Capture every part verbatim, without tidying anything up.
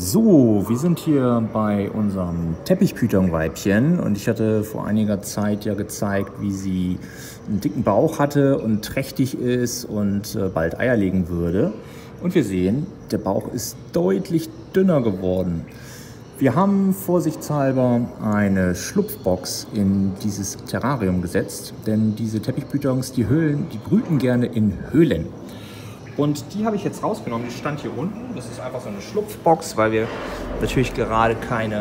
So, wir sind hier bei unserem Teppichpython-Weibchen und ich hatte vor einiger Zeit ja gezeigt, wie sie einen dicken Bauch hatte und trächtig ist und äh, bald Eier legen würde. Und wir sehen, der Bauch ist deutlich dünner geworden. Wir haben vorsichtshalber eine Schlupfbox in dieses Terrarium gesetzt, denn diese Teppichpythons, die Höhlen, die brüten gerne in Höhlen. Und die habe ich jetzt rausgenommen, die stand hier unten. Das ist einfach so eine Schlupfbox, weil wir natürlich gerade keine,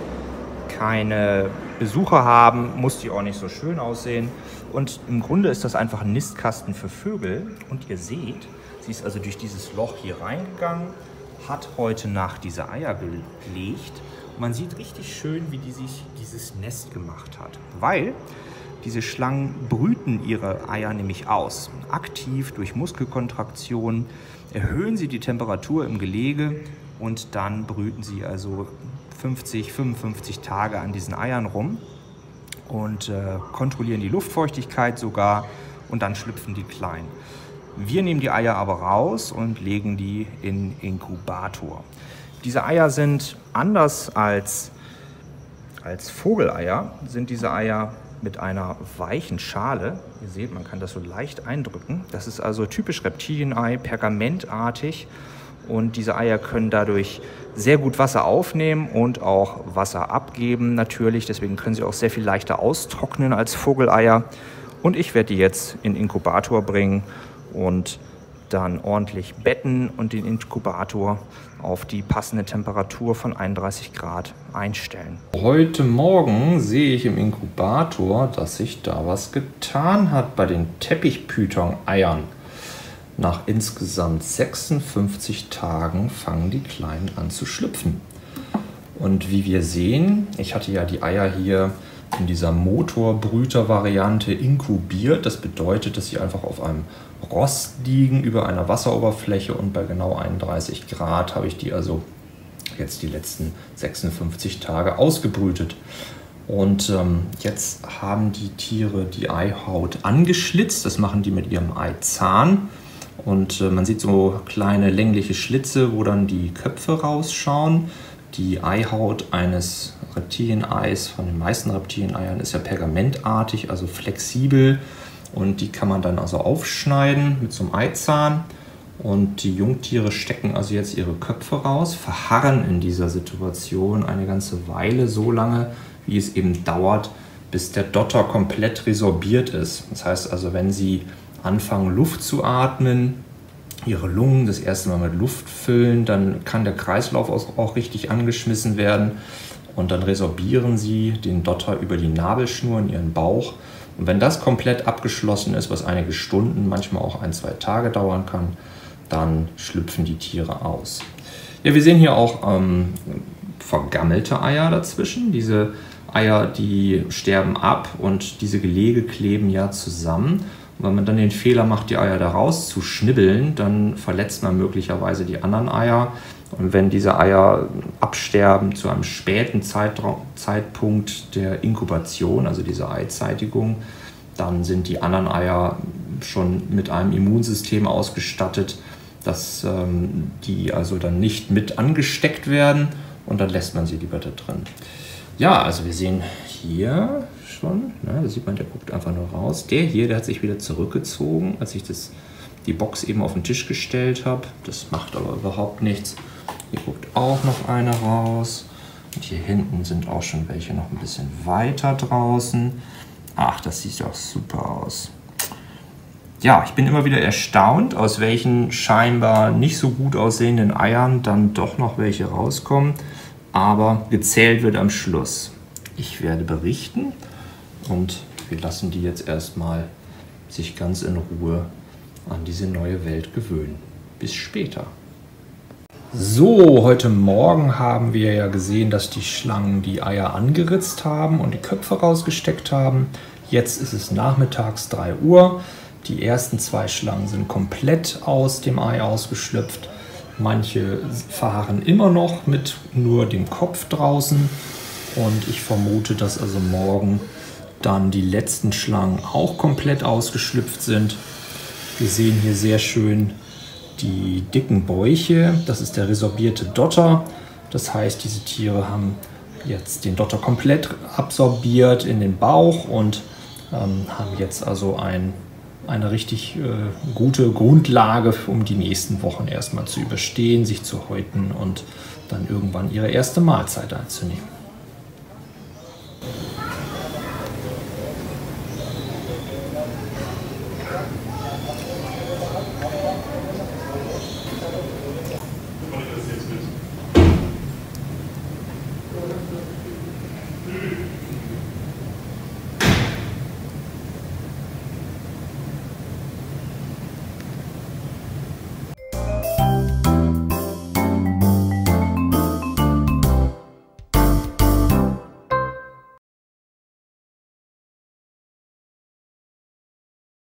keine Besucher haben, muss die auch nicht so schön aussehen. Und im Grunde ist das einfach ein Nistkasten für Vögel. Und ihr seht, sie ist also durch dieses Loch hier reingegangen, hat heute Nacht diese Eier gelegt. Und man sieht richtig schön, wie die sich dieses Nest gemacht hat. Weil diese Schlangen brüten ihre Eier nämlich aus. Aktiv durch Muskelkontraktion erhöhen sie die Temperatur im Gelege und dann brüten sie also fünfzig, fünfundfünfzig Tage an diesen Eiern rum und äh, kontrollieren die Luftfeuchtigkeit sogar und dann schlüpfen die klein. Wir nehmen die Eier aber raus und legen die in Inkubator. Diese Eier sind anders als, als Vogeleier, sind diese Eier mit einer weichen Schale. Ihr seht, man kann das so leicht eindrücken. Das ist also typisch Reptilienei, pergamentartig. Und diese Eier können dadurch sehr gut Wasser aufnehmen und auch Wasser abgeben natürlich. Deswegen können sie auch sehr viel leichter austrocknen als Vogeleier. Und ich werde die jetzt in den Inkubator bringen und dann ordentlich betten und den Inkubator auf die passende Temperatur von einunddreißig Grad einstellen. Heute Morgen sehe ich im Inkubator, dass sich da was getan hat bei den Teppichpython-Eiern. Nach insgesamt sechsundfünfzig Tagen fangen die Kleinen an zu schlüpfen. Und wie wir sehen, ich hatte ja die Eier hier in dieser Motorbrüter-Variante inkubiert. Das bedeutet, dass sie einfach auf einem Rost liegen über einer Wasseroberfläche und bei genau einunddreißig Grad habe ich die also jetzt die letzten sechsundfünfzig Tage ausgebrütet. Und ähm, jetzt haben die Tiere die Eihaut angeschlitzt. Das machen die mit ihrem Eizahn. Und äh, man sieht so kleine längliche Schlitze, wo dann die Köpfe rausschauen. Die Eihaut eines Reptilieneis, von den meisten Reptilieneiern, ist ja pergamentartig, also flexibel. Und die kann man dann also aufschneiden mit so einem Eizahn. Und die Jungtiere stecken also jetzt ihre Köpfe raus, verharren in dieser Situation eine ganze Weile, so lange, wie es eben dauert, bis der Dotter komplett resorbiert ist. Das heißt also, wenn sie anfangen, Luft zu atmen, ihre Lungen das erste Mal mit Luft füllen, dann kann der Kreislauf auch richtig angeschmissen werden. Und dann resorbieren sie den Dotter über die Nabelschnur in ihren Bauch. Und wenn das komplett abgeschlossen ist, was einige Stunden, manchmal auch ein, zwei Tage dauern kann, dann schlüpfen die Tiere aus. Ja, wir sehen hier auch ähm, vergammelte Eier dazwischen. Diese Eier, die sterben ab und diese Gelege kleben ja zusammen. Und wenn man dann den Fehler macht, die Eier da rauszuschnibbeln, dann verletzt man möglicherweise die anderen Eier. Und wenn diese Eier absterben zu einem späten Zeitpunkt der Inkubation, also dieser Eizeitigung, dann sind die anderen Eier schon mit einem Immunsystem ausgestattet, dass ähm, die also dann nicht mit angesteckt werden und dann lässt man sie lieber da drin. Ja, also wir sehen hier schon, ne, da sieht man, der guckt einfach nur raus. Der hier, der hat sich wieder zurückgezogen, als ich das, die Box eben auf den Tisch gestellt habe. Das macht aber überhaupt nichts. Hier guckt auch noch einer raus. Und hier hinten sind auch schon welche noch ein bisschen weiter draußen. Ach, das sieht doch super aus. Ja, ich bin immer wieder erstaunt, aus welchen scheinbar nicht so gut aussehenden Eiern dann doch noch welche rauskommen. Aber gezählt wird am Schluss. Ich werde berichten und wir lassen die jetzt erstmal sich ganz in Ruhe an diese neue Welt gewöhnen. Bis später. So, heute Morgen haben wir ja gesehen, dass die Schlangen die Eier angeritzt haben und die Köpfe rausgesteckt haben. Jetzt ist es nachmittags drei Uhr. Die ersten zwei Schlangen sind komplett aus dem Ei ausgeschlüpft. Manche verharren immer noch mit nur dem Kopf draußen. Und ich vermute, dass also morgen dann die letzten Schlangen auch komplett ausgeschlüpft sind. Wir sehen hier sehr schön die dicken Bäuche. Das ist der resorbierte Dotter. Das heißt, diese Tiere haben jetzt den Dotter komplett absorbiert in den Bauch und ähm, haben jetzt also ein, eine richtig äh, gute Grundlage, um die nächsten Wochen erstmal zu überstehen, sich zu häuten und dann irgendwann ihre erste Mahlzeit einzunehmen.